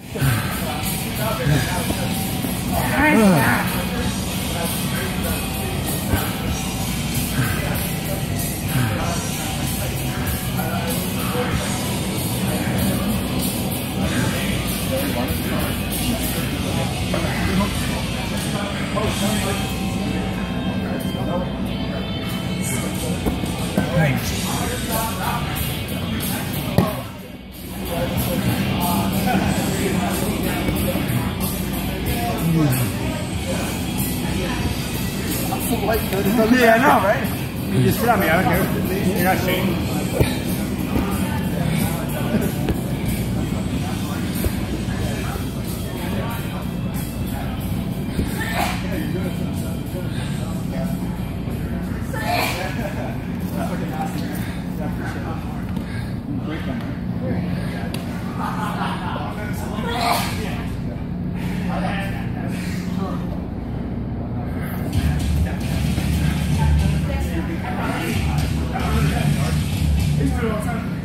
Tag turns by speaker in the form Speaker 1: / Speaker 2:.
Speaker 1: Yeah, I know, right? You just sit on me, I don't care. You're not shaking. He's doing all the time.